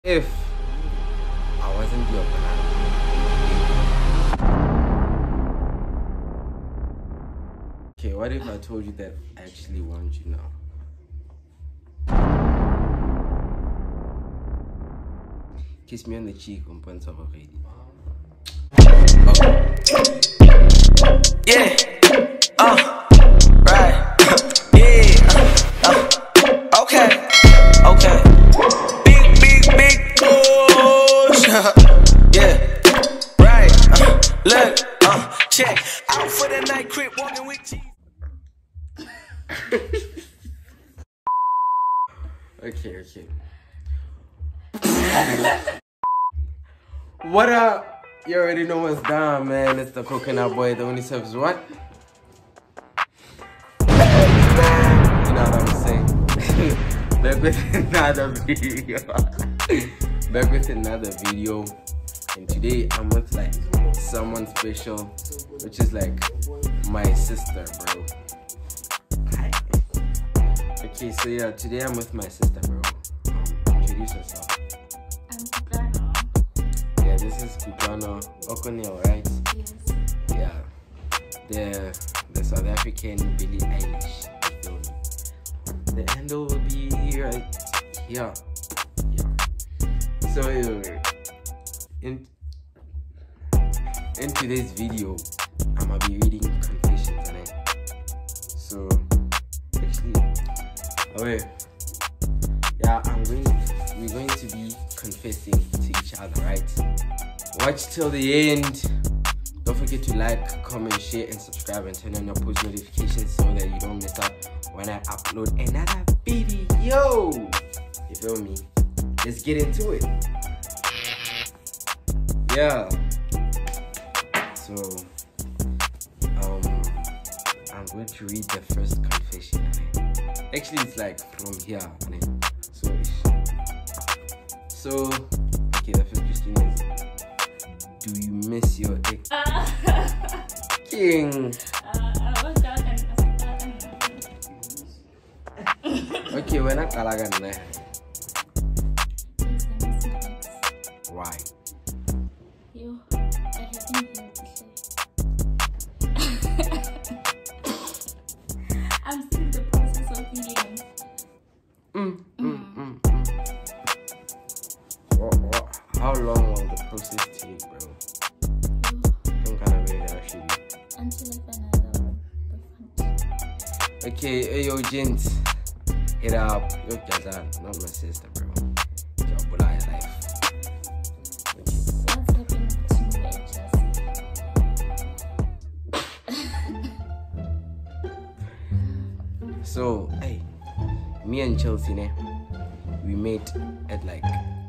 If I wasn't your banana. Okay, what if I told you that I actually want you now? Kiss me on the cheek on points of already. Yeah. Right. Yeah. Okay. Okay. Big push. Yeah. Right. Look. Check. Out for the night, crib walking with cheese. Okay. What up? You already know what's down, man. It's the coconut boy. The only serves what? You know what I'm saying? Back with another video. Back with another video. And today I'm with like someone special, which is like my sister, bro. Hi. Okay, so yeah, today I'm with my sister, bro. Introduce yourself. I'm Kuplano. Yeah, this is Kuplano Okonil, right? Yes. Yeah. The South African Billie Eilish. The handle will be right here. Yeah. So in today's video, I'm gonna be reading confessions on it. So actually, we're going to be confessing to each other, right? Watch till the end. Don't forget to like, comment, share, and subscribe, and turn on your post notifications so that you don't miss out when I upload another video. You feel me? Let's get into it. Yeah. So I'm going to read the first confession. Actually, it's like from here. So okay, the first question is, do you miss your ex? King. Okay, we're not kalagan na. Why? You, I haven't heard to say. I'm still in the process of healing. How long will the process take, bro? Some kind of way that actually. Until I find another boyfriend. Okay, hey, yo, gents, hit up. Yo, Jazan, not my sister, bro. Yo, but I life. Okay. What's happening to me, So, hey, me and Chelsea, we met at like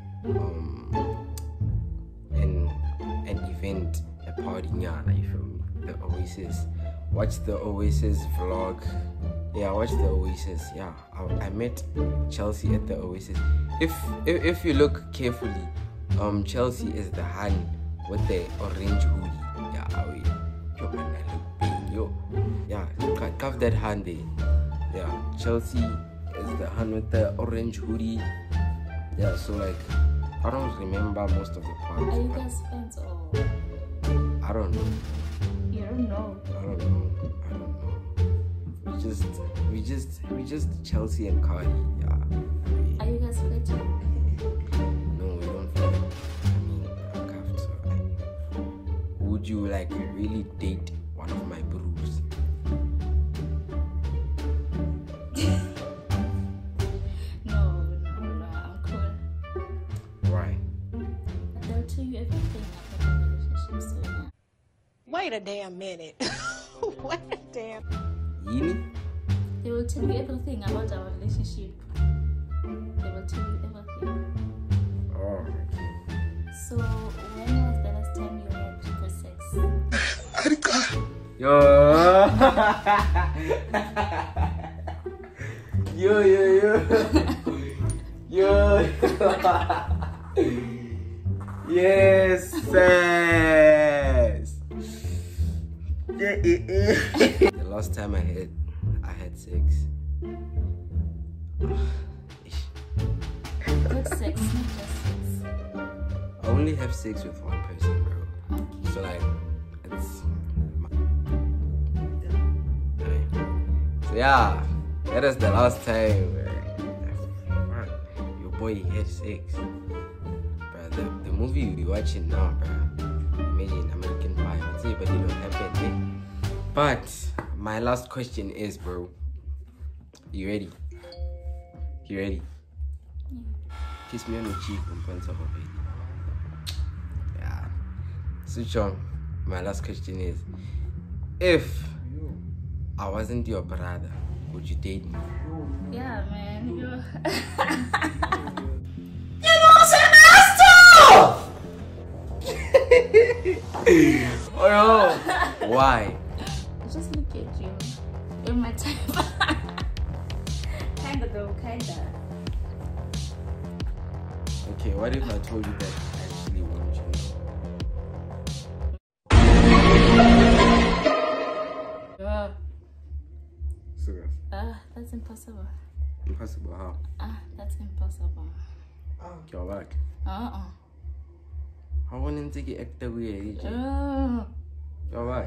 an event, a party, yeah, you feel me? The Oasis. Watch the Oasis vlog. Yeah, watch the Oasis. Yeah, I met Chelsea at the Oasis. If you look carefully, Chelsea is the hand with the orange hoodie. Yeah, yo man, I look big, yo. Yeah, cuff that hand there. Yeah, Chelsea is the hand with the orange hoodie. Yeah, so like I don't remember most of the parts. are you guys friends or? I don't know. You don't know. I don't know. We just Chelsea and Cardi. Yeah. Are you guys flirting? No, we don't flirt. I mean, I'm cuffed, so would you like really date one of my bros? No, I'm cool. Why? They'll tell you everything about the relationship, so yeah. Wait a damn minute. Wait a damn. Yini? They will tell you everything about our relationship. They will tell you everything. Oh, okay. So, when was the last time you had good sex? Yo. Yo. Yes. The last time I had sex. Good sex, not just sex. only have sex with one person, bro. Okay. So like, it's. So yeah, that is the last time your boy had sex. Bro, the movie we watching now, bro. Imagine American Pie. I'd say, but it don't happen. Eh? But my last question is, bro. You ready? You ready? Kiss me on the cheek and punch up of it. Yeah. So John, my last question is, if I wasn't your brother, would you date me? Yeah, man. You. Oh no! Why? Just look at you. You're my type. Kinda though, kinda. Okay, what if I told you that I actually want you? Serious? That's impossible. Impossible, how? That's impossible. You're back. Uh-uh. I want to get actor weird. You're back.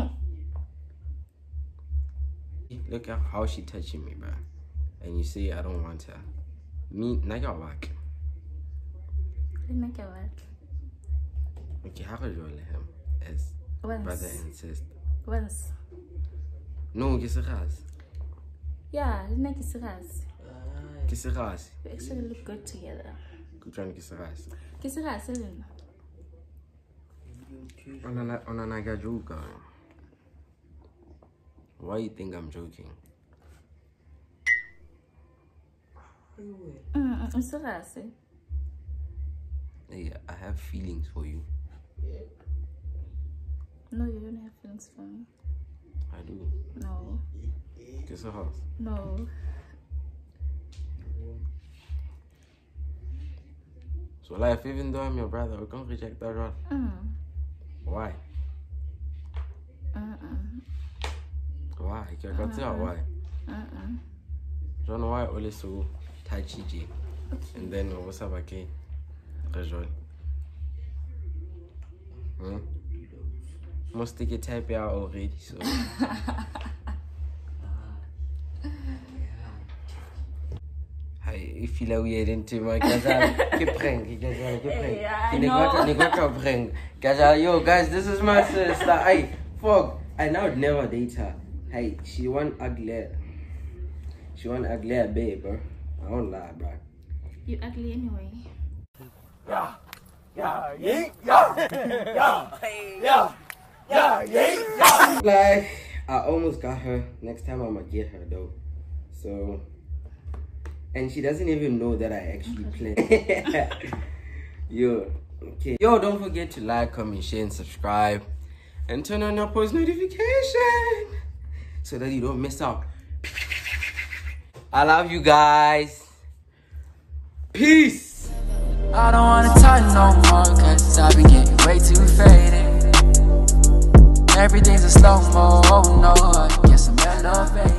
Look at how she touching me, bro. And you say I don't want her. Me, now you're back. Didn't get what? Okay, how could you let him as Once. brother and sister? Once. No, kiss a ras. Yeah, didn't kiss a ras. Kiss a ras. We actually look good together. Good trying to kiss a ras. Kiss a ras, isn't On a joke. Why you think I'm joking? It's a ras, eh? Hey, I have feelings for you. No, you don't have feelings for me. I do. No. Kiss a house. No. So like, even though I'm your brother, we can't reject that one. Why? Why? I can't tell why. Don't know why always so touchy, G. And then what's up, okay? Rejoin. Must take a type out already, so. I feel like we are into my Gazal. Keep praying, Gazal, keep praying. Gazal, yo, guys, this is my sister. Hey, fuck. I now would never date her. Hey, she want ugly. She want ugly, babe, bro. I won't lie, bro. You ugly anyway. Like, I almost got her. Next time I'm gonna get her though. So, and she doesn't even know that I actually play. Yo, okay. Yo, don't forget to like, comment, share, and subscribe, and turn on your post notification so that you don't miss out. I love you guys. Peace. I don't wanna talk no more, cause I've been getting way too faded. Everything's a slow-mo, oh no, I guess I'm elevated.